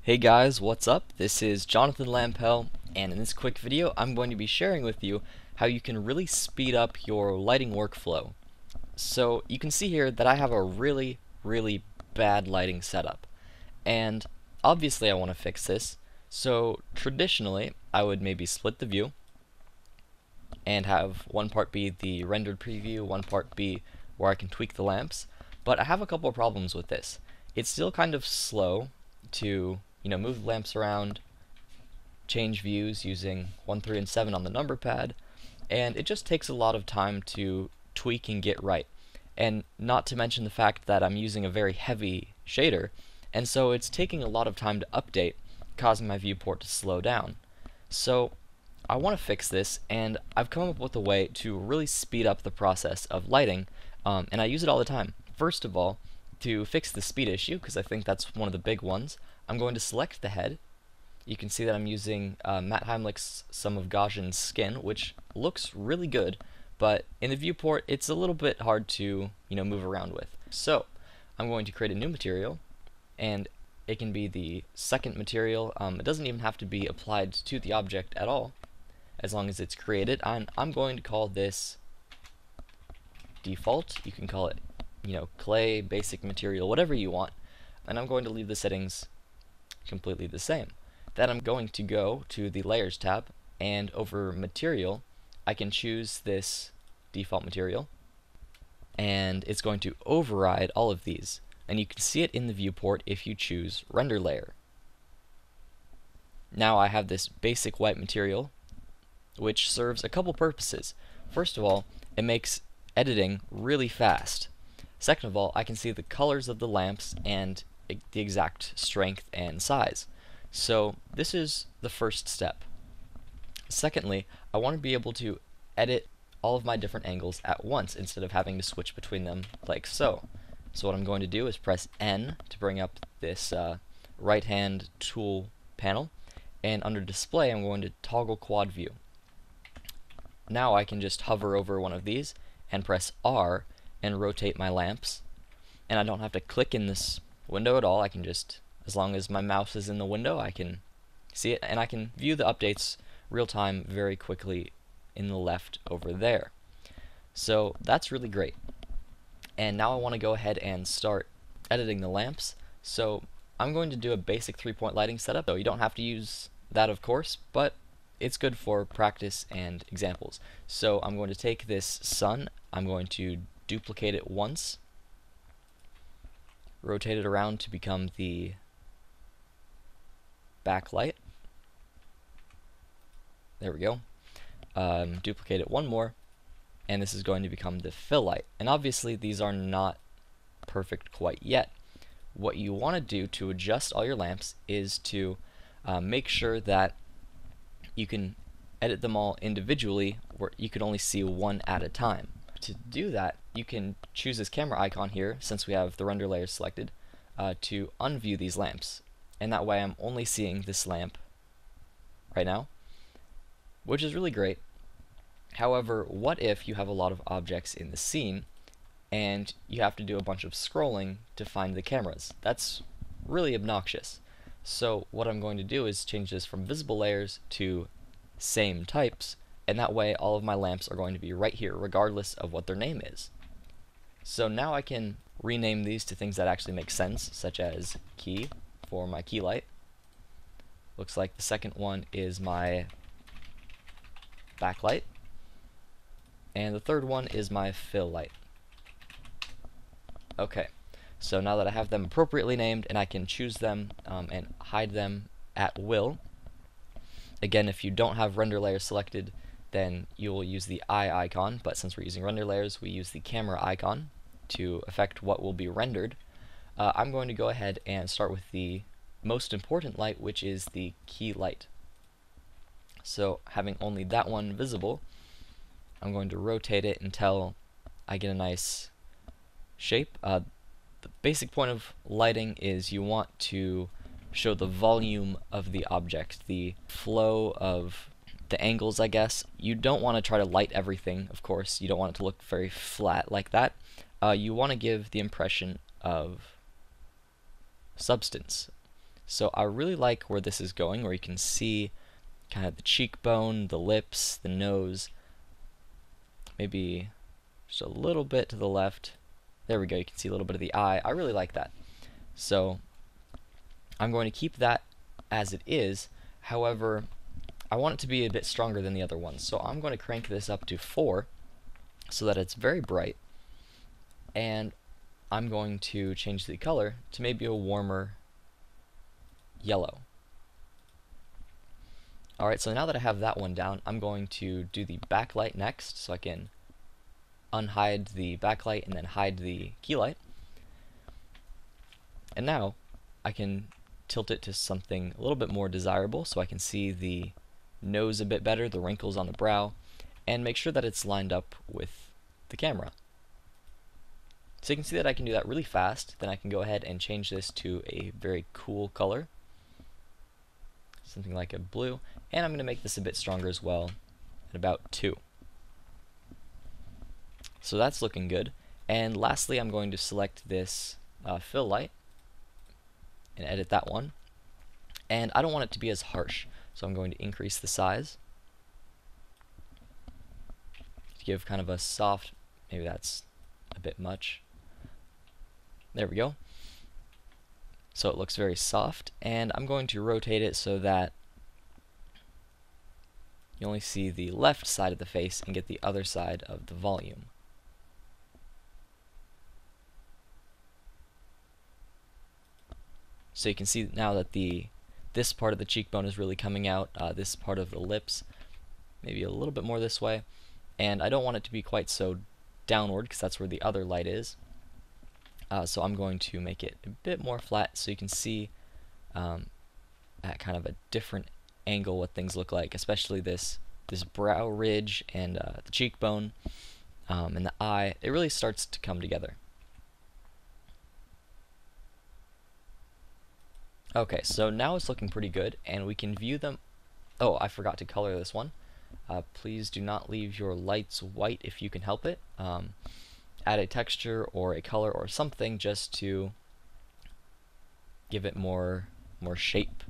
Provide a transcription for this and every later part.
Hey guys, what's up? This is Jonathan Lampel, and in this quick video I'm going to be sharing with you how you can really speed up your lighting workflow. So you can see here that I have a really bad lighting setup, and obviously I want to fix this. So traditionally I would maybe split the view and have one part be the rendered preview, one part be where I can tweak the lamps, but I have a couple of problems with this. It's still kind of slow to move the lamps around, change views using 1, 3, and 7 on the number pad, and it just takes a lot of time to tweak and get right. And not to mention the fact that I'm using a very heavy shader, and so it's taking a lot of time to update, causing my viewport to slow down. So I want to fix this, and I've come up with a way to really speed up the process of lighting, and I use it all the time. First of all, to fix the speed issue, because I think that's one of the big ones, I'm going to select the head. You can see that I'm using Matt Heimlich's Some of Gaussian's Skin, which looks really good, but in the viewport it's a little bit hard to move around with. So I'm going to create a new material, and it can be the second material. It doesn't even have to be applied to the object at all, as long as it's created. And I'm going to call this default. You can call it clay, basic material, whatever you want, and I'm going to leave the settings completely the same. Then I'm going to go to the Layers tab, and over Material I can choose this default material, and it's going to override all of these, and you can see it in the viewport if you choose Render Layer. Now I have this basic white material, which serves a couple purposes. First of all, it makes editing really fast. Second of all, I can see the colors of the lamps and the exact strength and size. So this is the first step. Secondly, I want to be able to edit all of my different angles at once instead of having to switch between them like so. So what I'm going to do is press N to bring up this right hand tool panel, and under display I'm going to toggle quad view. Now I can just hover over one of these and press R and rotate my lamps, and I don't have to click in this window at all. I can just, as long as my mouse is in the window, I can see it, and I can view the updates real time very quickly in the left over there. So that's really great. And now I want to go ahead and start editing the lamps. So I'm going to do a basic 3-point lighting setup. So you don't have to use that, of course, but it's good for practice and examples. So I'm going to take this sun, I'm going to duplicate it once, rotate it around to become the backlight. There we go. Duplicate it one more, and this is going to become the fill light. And obviously these are not perfect quite yet. What you want to do to adjust all your lamps is to make sure that you can edit them all individually, where you can only see one at a time. To do that, you can choose this camera icon here, since we have the render layer selected, to unview these lamps, and that way I'm only seeing this lamp right now, which is really great. However, what if you have a lot of objects in the scene and you have to do a bunch of scrolling to find the cameras? That's really obnoxious. So what I'm going to do is change this from visible layers to same types, and that way all of my lamps are going to be right here regardless of what their name is. So now I can rename these to things that actually make sense, such as key for my key light. Looks like the second one is my backlight, and the third one is my fill light. Okay, so now that I have them appropriately named and I can choose them and hide them at will. Again, if you don't have render layer selected, then you will use the eye icon, but since we're using render layers, we use the camera icon to affect what will be rendered. I'm going to go ahead and start with the most important light, which is the key light. So having only that one visible, I'm going to rotate it until I get a nice shape. The basic point of lighting is you want to show the volume of the object, the flow of the angles, I guess. You don't want to try to light everything, of course. You don't want it to look very flat like that. You want to give the impression of substance. So I really like where this is going, where you can see kind of the cheekbone, the lips, the nose, maybe just a little bit to the left. There we go, you can see a little bit of the eye. I really like that. So I'm going to keep that as it is. However, I want it to be a bit stronger than the other ones. So I'm going to crank this up to 4 so that it's very bright. And I'm going to change the color to maybe a warmer yellow. Alright, so now that I have that one down, I'm going to do the backlight next, so I can unhide the backlight and then hide the key light. And now I can tilt it to something a little bit more desirable, so I can see the nose a bit better, the wrinkles on the brow, and make sure that it's lined up with the camera. So you can see that I can do that really fast. Then I can go ahead and change this to a very cool color, something like a blue, and I'm going to make this a bit stronger as well at about 2. So that's looking good. And lastly, I'm going to select this fill light and edit that one. And I don't want it to be as harsh, so I'm going to increase the size to give kind of a soft, maybe that's a bit much. There we go. So it looks very soft, and I'm going to rotate it so that you only see the left side of the face and get the other side of the volume. So you can see now that this part of the cheekbone is really coming out, this part of the lips, maybe a little bit more this way, and I don't want it to be quite so downward because that's where the other light is. So I'm going to make it a bit more flat so you can see at kind of a different angle what things look like, especially this brow ridge and the cheekbone and the eye. It really starts to come together. Okay, so now it's looking pretty good, and we can view them. Oh, I forgot to color this one. Please do not leave your lights white if you can help it. Add a texture or a color or something just to give it more shape.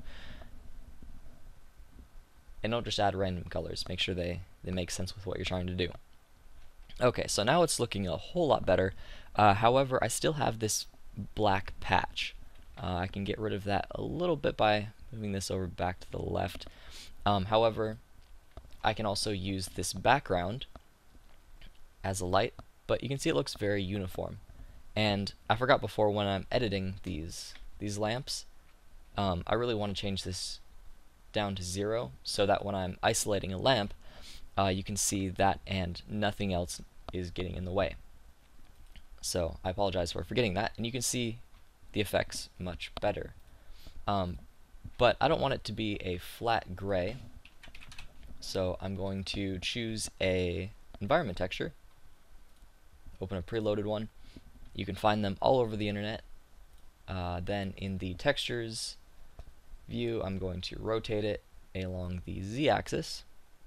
And don't just add random colors. Make sure they make sense with what you're trying to do. Okay, so now it's looking a whole lot better. However, I still have this black patch. I can get rid of that a little bit by moving this over back to the left. However, I can also use this background as a light, but you can see it looks very uniform. And I forgot before, when I'm editing these lamps, I really want to change this down to 0 so that when I'm isolating a lamp, you can see that and nothing else is getting in the way. So I apologize for forgetting that, and you can see the effects much better. But I don't want it to be a flat gray, so I'm going to choose a environment texture, open a preloaded one. You can find them all over the internet. Then in the textures view, I'm going to rotate it along the z-axis,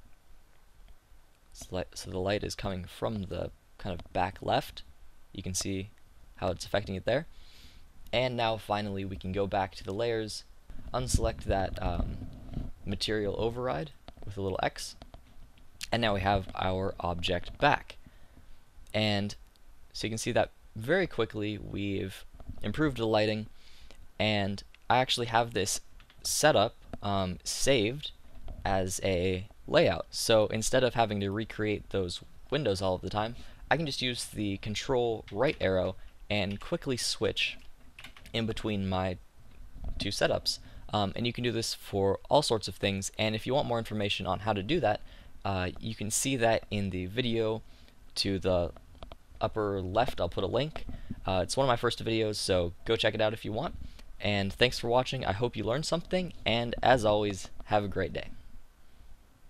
so the light is coming from the kind of back left. You can see how it's affecting it there. And now finally we can go back to the layers, unselect that material override with a little X, and now we have our object back. And so you can see that very quickly we've improved the lighting, and I actually have this setup saved as a layout. So instead of having to recreate those windows all of the time, I can just use the control right arrow and quickly switch in between my two setups. And you can do this for all sorts of things, and if you want more information on how to do that, you can see that in the video to the upper left. I'll put a link. It's one of my first videos, so go check it out if you want. And thanks for watching. I hope you learned something, and as always, have a great day.